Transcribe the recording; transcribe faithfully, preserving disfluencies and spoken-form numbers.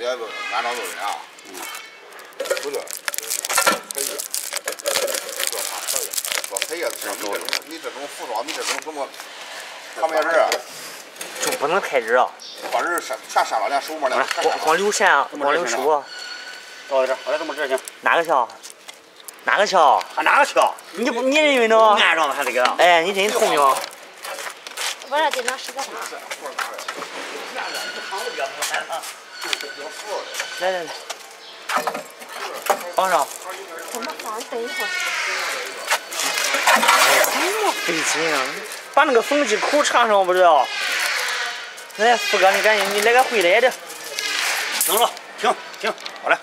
也安装都一样。嗯。不对，配叶，这啥配叶？说配叶，你这种你这种服装，你这种怎么？旁边人。 就不能太热。 把人全全删了，连手模连。 光光留线，光留手。 到一点，我来这么直行。 哪个桥？哪个桥？ 还哪个桥？ 你不你认为呢？ 按上了还这个。 哎，你真聪明。 我这电脑实在大。 来来来，放上。 怎么放？等一会儿。 怎么费劲啊？把那个缝隙口插上，我不知道。来，四哥，你赶紧，你来个会来的。 行了，停停。